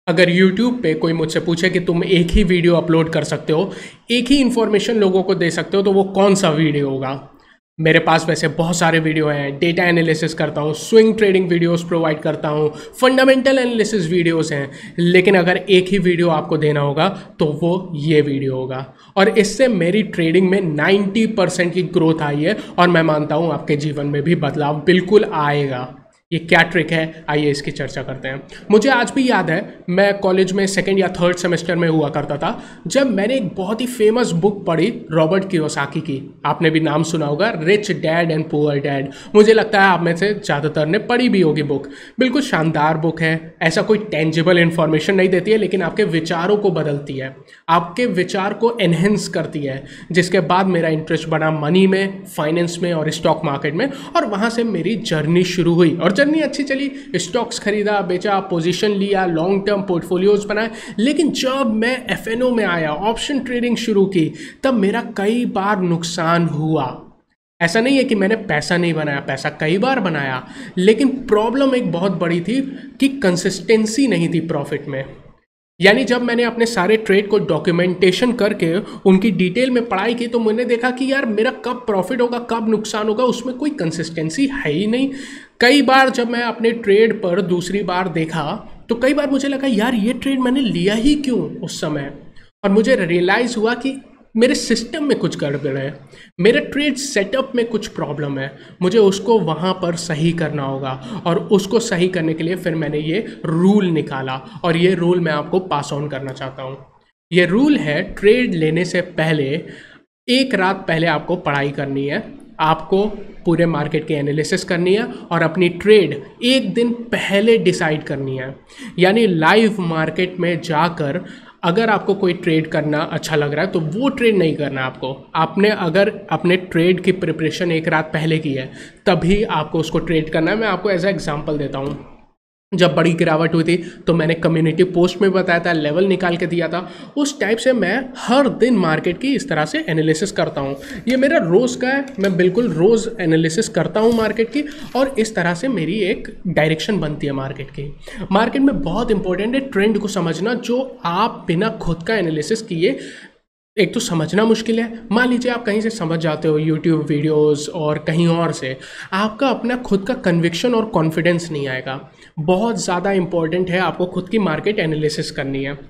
अगर YouTube पे कोई मुझसे पूछे कि तुम एक ही वीडियो अपलोड कर सकते हो, एक ही इन्फॉर्मेशन लोगों को दे सकते हो, तो वो कौन सा वीडियो होगा? मेरे पास वैसे बहुत सारे वीडियो हैं। डेटा एनालिसिस करता हूँ, स्विंग ट्रेडिंग वीडियोस प्रोवाइड करता हूँ, फंडामेंटल एनालिसिस वीडियोस हैं। लेकिन अगर एक ही वीडियो आपको देना होगा तो वो ये वीडियो होगा। और इससे मेरी ट्रेडिंग में 90% की ग्रोथ आई है और मैं मानता हूँ आपके जीवन में भी बदलाव बिल्कुल आएगा। ये क्या ट्रिक है, आइए इसकी चर्चा करते हैं। मुझे आज भी याद है, मैं कॉलेज में सेकंड या थर्ड सेमेस्टर में हुआ करता था जब मैंने एक बहुत ही फेमस बुक पढ़ी रॉबर्ट कियोसाकी की। आपने भी नाम सुना होगा, rich dad and poor dad. मुझे लगता है आप में से ज़्यादातर ने पढ़ी भी होगी बुक। बिल्कुल शानदार बुक है। ऐसा कोई टेंजिबल इन्फॉर्मेशन नहीं देती है, लेकिन आपके विचारों को बदलती है, आपके विचार को एनहेंस करती है। जिसके बाद मेरा इंटरेस्ट बना मनी में, फाइनेंस में और स्टॉक मार्केट में, और वहाँ से मेरी जर्नी शुरू हुई और जर्नी अच्छी चली। स्टॉक्स खरीदा, बेचा, पोजीशन लिया, लॉन्ग टर्म पोर्टफोलियोज बनाए। लेकिन जब मैं एफएनओ में आया, ऑप्शन ट्रेडिंग शुरू की, तब मेरा कई बार नुकसान हुआ। ऐसा नहीं है कि मैंने पैसा नहीं बनाया, पैसा कई बार बनाया, लेकिन प्रॉब्लम एक बहुत बड़ी थी कि कंसिस्टेंसी नहीं थी प्रॉफिट में। यानी जब मैंने अपने सारे ट्रेड को डॉक्यूमेंटेशन करके उनकी डिटेल में पढ़ाई की, तो मैंने देखा कि यार मेरा कब प्रॉफिट होगा, कब नुकसान होगा, उसमें कोई कंसिस्टेंसी है ही नहीं। कई बार जब मैं अपने ट्रेड पर दूसरी बार देखा तो कई बार मुझे लगा यार ये ट्रेड मैंने लिया ही क्यों उस समय। और मुझे रियलाइज़ हुआ कि मेरे सिस्टम में कुछ गड़बड़ है, मेरे ट्रेड सेटअप में कुछ प्रॉब्लम है, मुझे उसको वहाँ पर सही करना होगा। और उसको सही करने के लिए फिर मैंने ये रूल निकाला और ये रूल मैं आपको पास ऑन करना चाहता हूँ। ये रूल है, ट्रेड लेने से पहले एक रात पहले आपको पढ़ाई करनी है, आपको पूरे मार्केट की एनालिसिस करनी है और अपनी ट्रेड एक दिन पहले डिसाइड करनी है। यानी लाइव मार्केट में जाकर अगर आपको कोई ट्रेड करना अच्छा लग रहा है तो वो ट्रेड नहीं करना है आपको। आपने अगर अपने ट्रेड की प्रिपरेशन एक रात पहले की है तभी आपको उसको ट्रेड करना है। मैं आपको एज ए एग्जांपल देता हूँ। जब बड़ी गिरावट हुई थी तो मैंने कम्युनिटी पोस्ट में बताया था, लेवल निकाल के दिया था। उस टाइप से मैं हर दिन मार्केट की इस तरह से एनालिसिस करता हूँ। ये मेरा रोज़ का है, मैं बिल्कुल रोज़ एनालिसिस करता हूँ मार्केट की, और इस तरह से मेरी एक डायरेक्शन बनती है मार्केट की। मार्केट में बहुत इंपॉर्टेंट है ट्रेंड को समझना, जो आप बिना खुद का एनालिसिस किए एक तो समझना मुश्किल है। मान लीजिए आप कहीं से समझ जाते हो, यूट्यूब वीडियोस और कहीं और से, आपका अपना खुद का कन्विक्शन और कॉन्फिडेंस नहीं आएगा। बहुत ज़्यादा इंपॉर्टेंट है, आपको खुद की मार्केट एनालिसिस करनी है।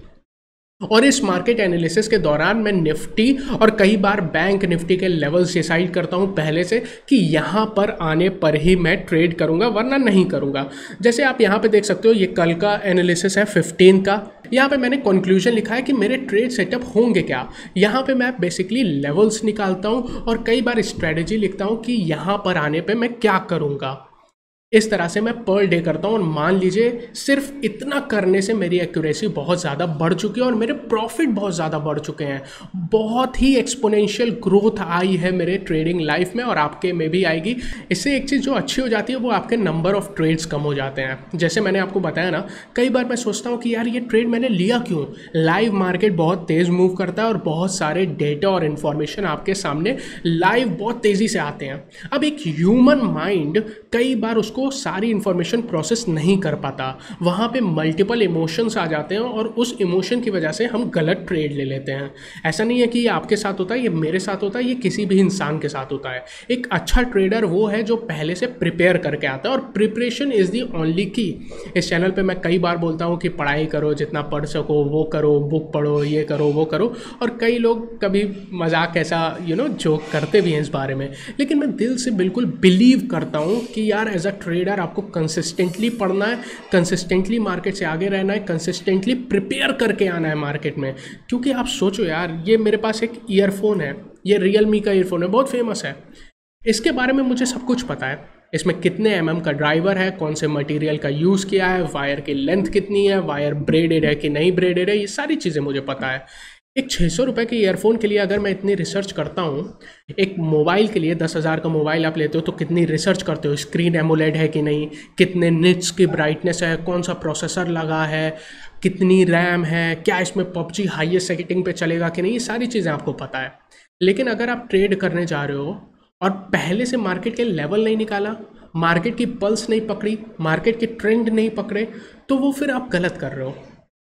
और इस मार्केट एनालिसिस के दौरान मैं निफ्टी और कई बार बैंक निफ्टी के लेवल्स डिसाइड करता हूं पहले से कि यहां पर आने पर ही मैं ट्रेड करूंगा, वरना नहीं करूंगा। जैसे आप यहां पे देख सकते हो, ये कल का एनालिसिस है 15 का। यहाँ पे मैंने कंक्लूजन लिखा है कि मेरे ट्रेड सेटअप होंगे क्या। यहाँ पे मैं बेसिकली लेवल्स निकालता हूँ और कई बार स्ट्रेटजी लिखता हूँ कि यहाँ पर आने पे मैं क्या करूँगा। इस तरह से मैं पर डे करता हूँ और मान लीजिए सिर्फ इतना करने से मेरी एक्यूरेसी बहुत ज़्यादा बढ़ चुकी है और मेरे प्रॉफिट बहुत ज़्यादा बढ़ चुके हैं। बहुत ही एक्सपोनेंशियल ग्रोथ आई है मेरे ट्रेडिंग लाइफ में और आपके में भी आएगी। इससे एक चीज़ जो अच्छी हो जाती है वो आपके नंबर ऑफ ट्रेड्स कम हो जाते हैं। जैसे मैंने आपको बताया ना, कई बार मैं सोचता हूँ कि यार ये ट्रेड मैंने लिया क्यों। लाइव मार्केट बहुत तेज़ मूव करता है और बहुत सारे डेटा और इन्फॉर्मेशन आपके सामने लाइव बहुत तेज़ी से आते हैं। अब एक ह्यूमन माइंड कई बार उसको सारी इंफॉर्मेशन प्रोसेस नहीं कर पाता, वहाँ पे मल्टीपल इमोशंस आ जाते हैं और उस इमोशन की वजह से हम गलत ट्रेड ले लेते हैं। ऐसा नहीं है कि ये आपके साथ होता है, ये मेरे साथ होता है, ये किसी भी इंसान के साथ होता है। एक अच्छा ट्रेडर वो है जो पहले से प्रिपेयर करके आता है और प्रिपरेशन इज़ दी ओनली की। इस चैनल पे मैं कई बार बोलता हूँ कि पढ़ाई करो, जितना पढ़ सको वो करो, बुक पढ़ो, ये करो वो करो, और कई लोग कभी मजाक ऐसा जोक करते भी हैं इस बारे में। लेकिन मैं दिल से बिल्कुल बिलीव करता हूँ कि यार एज अ ट्रेडर आपको कंसिस्टेंटली पढ़ना है, कंसिस्टेंटली मार्केट से आगे रहना है, कंसिस्टेंटली प्रिपेयर करके आना है मार्केट में। क्योंकि आप सोचो यार, ये मेरे पास एक ईयरफोन है, ये रियलमी का ईयरफोन है, बहुत फेमस है। इसके बारे में मुझे सब कुछ पता है। इसमें कितने का ड्राइवर है, कौन से मटेरियल का यूज़ किया है, वायर की लेंथ कितनी है, वायर ब्रेडेड है कि नहीं ब्रेडेड है, ये सारी चीज़ें मुझे पता है। एक 600 रुपये के ईयरफोन के लिए अगर मैं इतनी रिसर्च करता हूँ, एक मोबाइल के लिए 10,000 का मोबाइल आप लेते हो तो कितनी रिसर्च करते हो, स्क्रीन एमोलेड है कि नहीं, कितने निट्स की ब्राइटनेस है, कौन सा प्रोसेसर लगा है, कितनी रैम है, क्या इसमें पबजी हाईएस्ट सेटिंग पे चलेगा कि नहीं, ये सारी चीज़ें आपको पता है। लेकिन अगर आप ट्रेड करने जा रहे हो और पहले से मार्केट के लेवल नहीं निकाला, मार्केट की पल्स नहीं पकड़ी, मार्केट के ट्रेंड नहीं पकड़े, तो वो फिर आप गलत कर रहे हो।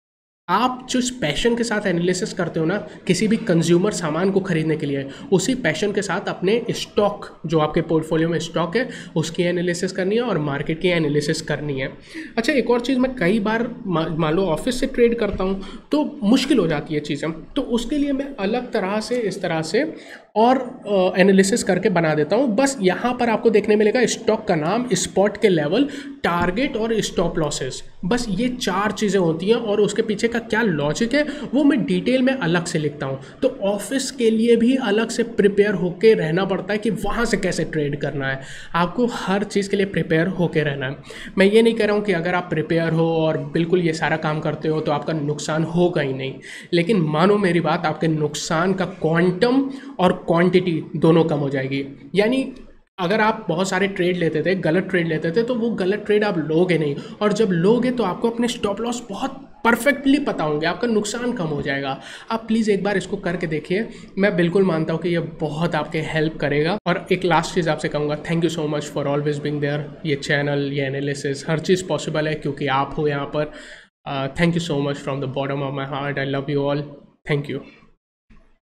आप जिस पैशन के साथ एनालिसिस करते हो ना किसी भी कंज्यूमर सामान को खरीदने के लिए, उसी पैशन के साथ अपने स्टॉक जो आपके पोर्टफोलियो में स्टॉक है उसकी एनालिसिस करनी है और मार्केट की एनालिसिस करनी है। अच्छा, एक और चीज़, मैं कई बार मान लो ऑफिस से ट्रेड करता हूँ तो मुश्किल हो जाती है चीज़ें, तो उसके लिए मैं अलग तरह से इस तरह से और एनालिसिस करके बना देता हूँ। बस यहाँ पर आपको देखने मिलेगा स्टॉक का नाम, स्पॉट के लेवल, टारगेट और स्टॉप लॉसेस, बस ये 4 चीज़ें होती हैं और उसके पीछे का क्या लॉजिक है वो मैं डिटेल में अलग से लिखता हूँ। तो ऑफिस के लिए भी अलग से प्रिपेयर होके रहना पड़ता है कि वहाँ से कैसे ट्रेड करना है। आपको हर चीज़ के लिए प्रिपेयर होके रहना है। मैं ये नहीं कह रहा हूँ कि अगर आप प्रिपेयर हो और बिल्कुल ये सारा काम करते हो तो आपका नुकसान होगा ही नहीं, लेकिन मानो मेरी बात, आपके नुकसान का क्वांटम और क्वांटिटी दोनों कम हो जाएगी। यानी अगर आप बहुत सारे ट्रेड लेते थे, गलत ट्रेड लेते थे, तो वो गलत ट्रेड आप लोगे नहीं, और जब लोगे तो आपको अपने स्टॉप लॉस बहुत परफेक्टली पता होंगे, आपका नुकसान कम हो जाएगा। आप प्लीज़ एक बार इसको करके देखिए, मैं बिल्कुल मानता हूँ कि ये बहुत आपके हेल्प करेगा। और एक लास्ट चीज़ आपसे कहूँगा, thank you so much for always being there. ये चैनल, ये एनालिसिस, हर चीज़ पॉसिबल है क्योंकि आप हो यहाँ पर। Thank you so much from the bottom of my heart. I love you all. Thank you.